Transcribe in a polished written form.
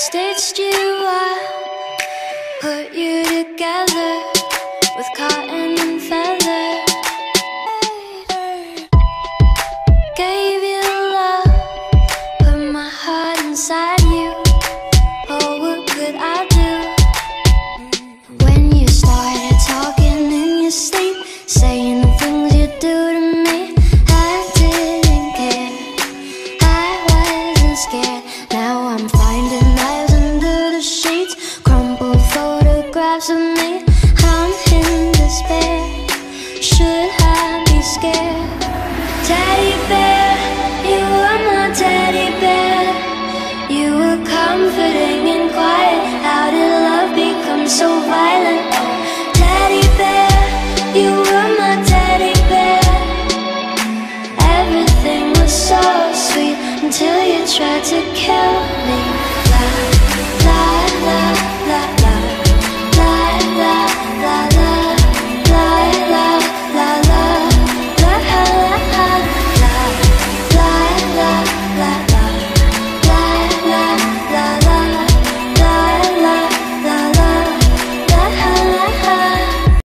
Stitched you up, put you together with cotton and feather. Gave you love, put my heart inside you. Oh, what could I do? When you started talking in your sleep, saying the things you do to me, I didn't care, I wasn't scared. Now I'm finding knives under the sheets, crumpled photographs of me. I'm in despair, should I be scared? Teddy bear, you were my teddy bear. You were comforting and quiet. How did love become so violent? Teddy bear, you were my teddy bear. Everything was so sweet until you tried to kill me.